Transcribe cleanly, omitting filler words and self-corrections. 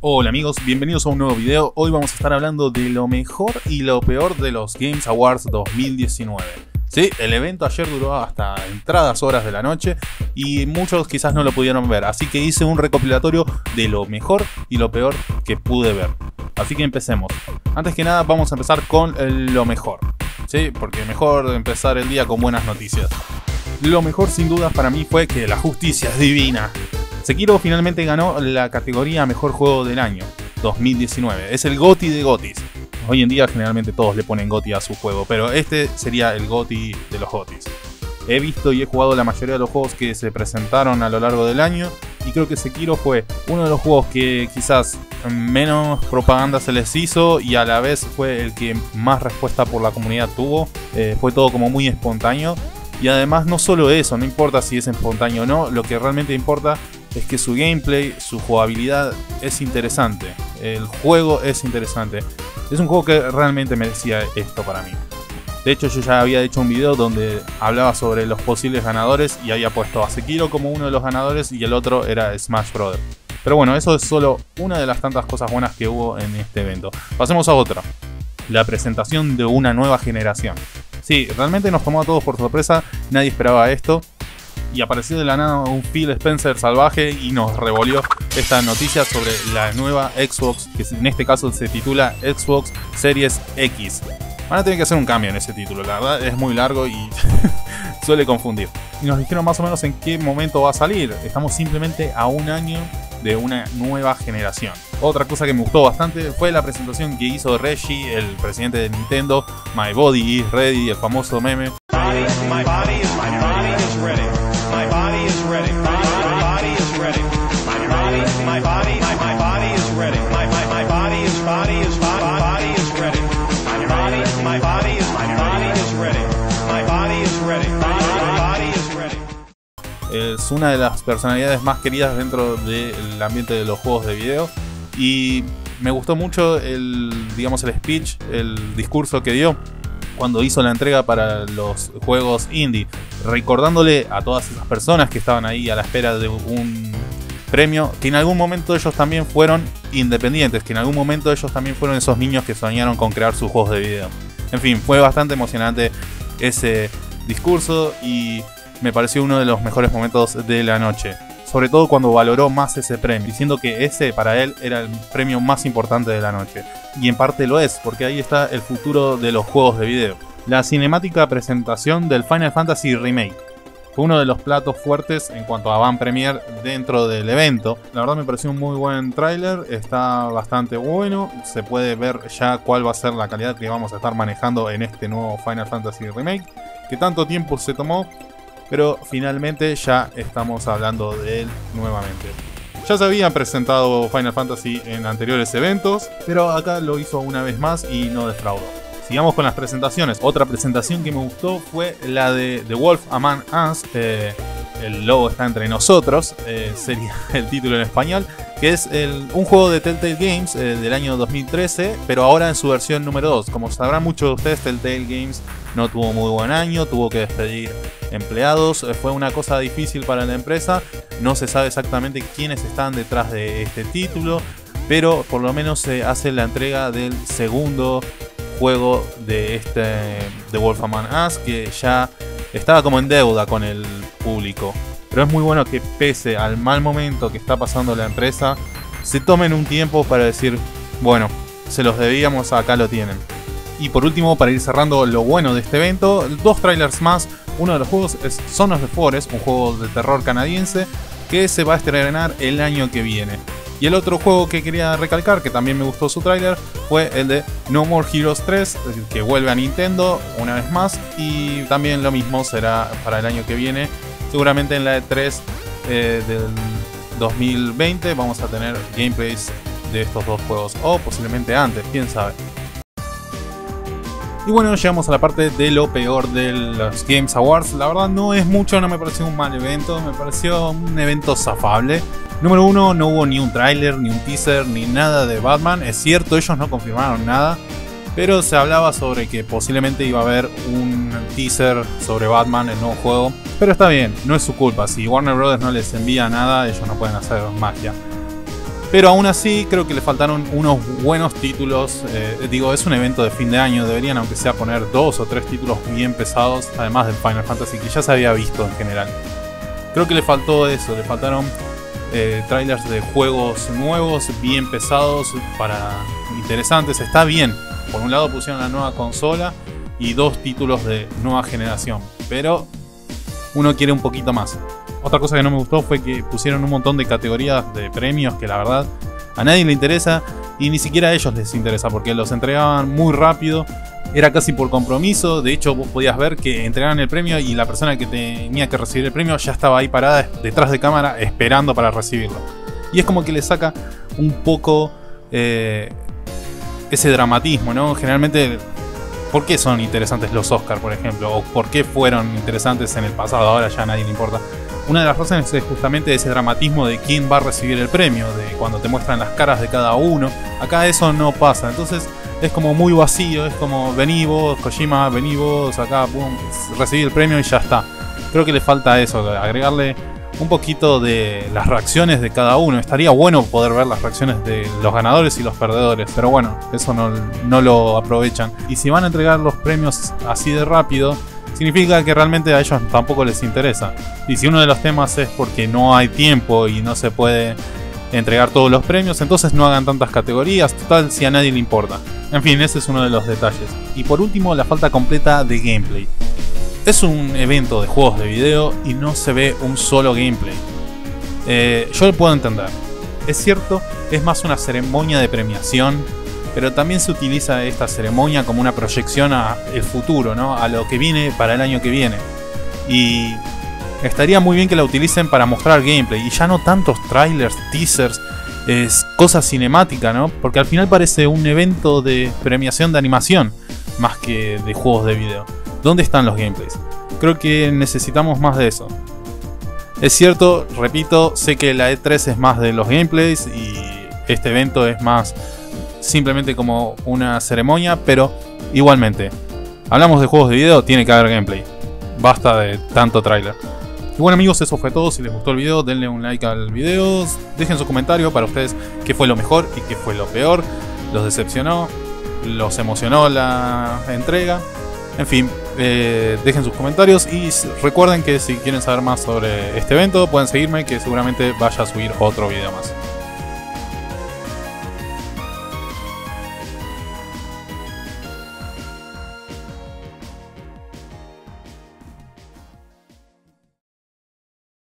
Hola amigos, bienvenidos a un nuevo video. Hoy vamos a estar hablando de lo mejor y lo peor de los Games Awards 2019. Sí, el evento ayer duró hasta entradas horas de la noche y muchos quizás no lo pudieron ver, así que hice un recopilatorio de lo mejor y lo peor que pude ver. Así que empecemos. Antes que nada vamos a empezar con lo mejor, sí, porque mejor empezar el día con buenas noticias. Lo mejor sin dudas para mí fue que la justicia es divina. Sekiro finalmente ganó la categoría Mejor Juego del Año 2019. Es el GOTY de GOTYs. Hoy en día generalmente todos le ponen GOTY a su juego, pero este sería el GOTY de los GOTYs. He visto y he jugado la mayoría de los juegos que se presentaron a lo largo del año y creo que Sekiro fue uno de los juegos que quizás menos propaganda se les hizo y a la vez fue el que más respuesta por la comunidad tuvo. Fue todo como muy espontáneo y además no solo eso, no importa si es espontáneo o no, lo que realmente importa es que su gameplay, su jugabilidad es interesante. El juego es interesante. Es un juego que realmente merecía esto para mí. De hecho yo ya había hecho un video donde hablaba sobre los posibles ganadores y había puesto a Sekiro como uno de los ganadores y el otro era Smash Bros. Pero bueno, eso es solo una de las tantas cosas buenas que hubo en este evento. Pasemos a otra. La presentación de una nueva generación. Sí, realmente nos tomó a todos por sorpresa, nadie esperaba esto. Y apareció de la nada un Phil Spencer salvaje y nos revolvió esta noticia sobre la nueva Xbox, que en este caso se titula Xbox Series X. Van a tener que hacer un cambio en ese título, la verdad es muy largo y suele confundir. Y nos dijeron más o menos en qué momento va a salir. Estamos simplemente a un año de una nueva generación. Otra cosa que me gustó bastante fue la presentación que hizo Reggie, el presidente de Nintendo. My body is ready, el famoso meme. My body is ready. My body is ready. My body is ready. My body is ready. My body is ready. My body is ready. My body is ready. Es una de las personalidades más queridas dentro del ambiente de los juegos de video y me gustó mucho el speech, el discurso que dio cuando hizo la entrega para los juegos indie, recordándole a todas esas personas que estaban ahí a la espera de un premio, que en algún momento ellos también fueron independientes, que en algún momento ellos también fueron esos niños que soñaron con crear sus juegos de video. En fin, fue bastante emocionante ese discurso y me pareció uno de los mejores momentos de la noche. Sobre todo cuando valoró más ese premio, diciendo que ese para él era el premio más importante de la noche. Y en parte lo es, porque ahí está el futuro de los juegos de video. La cinemática presentación del Final Fantasy Remake fue uno de los platos fuertes en cuanto a Van Premier dentro del evento. La verdad me pareció un muy buen tráiler, está bastante bueno. Se puede ver ya cuál va a ser la calidad que vamos a estar manejando en este nuevo Final Fantasy Remake, que tanto tiempo se tomó. Pero finalmente ya estamos hablando de él nuevamente. Ya se habían presentado Final Fantasy en anteriores eventos, pero acá lo hizo una vez más y no defraudó. Sigamos con las presentaciones. Otra presentación que me gustó fue la de The Wolf Among Us. El lobo está entre nosotros, sería el título en español. Que es un juego de Telltale Games del año 2013, pero ahora en su versión número 2. Como sabrán muchos de ustedes, Telltale Games no tuvo muy buen año, tuvo que despedir empleados, fue una cosa difícil para la empresa. No se sabe exactamente quiénes están detrás de este título, pero por lo menos se hace la entrega del segundo juego de The Wolf Among Us, que ya estaba como en deuda con el público. Pero es muy bueno que pese al mal momento que está pasando la empresa, se tomen un tiempo para decir, bueno, se los debíamos, acá lo tienen. Y por último, para ir cerrando lo bueno de este evento, dos trailers más. Uno de los juegos es Son of the Forest, un juego de terror canadiense que se va a estrenar el año que viene. Y el otro juego que quería recalcar, que también me gustó su tráiler, fue el de No More Heroes 3, que vuelve a Nintendo una vez más. Y también lo mismo será para el año que viene. Seguramente en la E3 del 2020 vamos a tener gameplays de estos dos juegos. O posiblemente antes, quién sabe. Y bueno, llegamos a la parte de lo peor de los Games Awards. La verdad no es mucho, no me pareció un mal evento, me pareció un evento zafable. Número 1, no hubo ni un tráiler, ni un teaser, ni nada de Batman. Es cierto, ellos no confirmaron nada, pero se hablaba sobre que posiblemente iba a haber un teaser sobre Batman, el nuevo juego. Pero está bien, no es su culpa, si Warner Bros. No les envía nada, ellos no pueden hacer magia. Pero aún así creo que le faltaron unos buenos títulos. Digo, es un evento de fin de año, deberían aunque sea poner 2 o 3 títulos bien pesados, además del Final Fantasy que ya se había visto en general. Creo que le faltó eso, le faltaron trailers de juegos nuevos, bien pesados, interesantes. Está bien, por un lado pusieron la nueva consola y 2 títulos de nueva generación, pero uno quiere un poquito más. Otra cosa que no me gustó fue que pusieron un montón de categorías de premios que la verdad a nadie le interesa y ni siquiera a ellos les interesa porque los entregaban muy rápido, era casi por compromiso. De hecho vos podías ver que entregaban el premio y la persona que tenía que recibir el premio ya estaba ahí parada detrás de cámara esperando para recibirlo. Y es como que le saca un poco ese dramatismo, ¿no? Generalmente, ¿por qué son interesantes los Oscars, por ejemplo? ¿O por qué fueron interesantes en el pasado? Ahora ya a nadie le importa. Una de las razones es justamente ese dramatismo de quién va a recibir el premio, de cuando te muestran las caras de cada uno. Acá eso no pasa, entonces es como muy vacío, es como vení vos, Kojima, vení vos, acá, pum, recibí el premio y ya está. Creo que le falta eso, agregarle un poquito de las reacciones de cada uno. Estaría bueno poder ver las reacciones de los ganadores y los perdedores, pero bueno, eso no lo aprovechan. Y si van a entregar los premios así de rápido, significa que realmente a ellos tampoco les interesa. Y si uno de los temas es porque no hay tiempo y no se puede entregar todos los premios, entonces no hagan tantas categorías, total, si a nadie le importa. En fin, ese es uno de los detalles. Y por último, la falta completa de gameplay. Es un evento de juegos de video y no se ve un solo gameplay. Yo lo puedo entender. Es cierto, es más una ceremonia de premiación, pero también se utiliza esta ceremonia como una proyección al futuro, ¿no? A lo que viene para el año que viene. Y estaría muy bien que la utilicen para mostrar gameplay y ya no tantos trailers, teasers, cosas cinemáticas, ¿no? Porque al final parece un evento de premiación de animación más que de juegos de video. ¿Dónde están los gameplays? Creo que necesitamos más de eso. Es cierto, repito, sé que la E3 es más de los gameplays y este evento es más simplemente como una ceremonia, pero igualmente, hablamos de juegos de video, tiene que haber gameplay. Basta de tanto tráiler. Y bueno amigos, eso fue todo. Si les gustó el video, denle un like al video, dejen su comentario para ustedes qué fue lo mejor y qué fue lo peor, los decepcionó, los emocionó la entrega. En fin, dejen sus comentarios y recuerden que si quieren saber más sobre este evento pueden seguirme, que seguramente vaya a subir otro video más.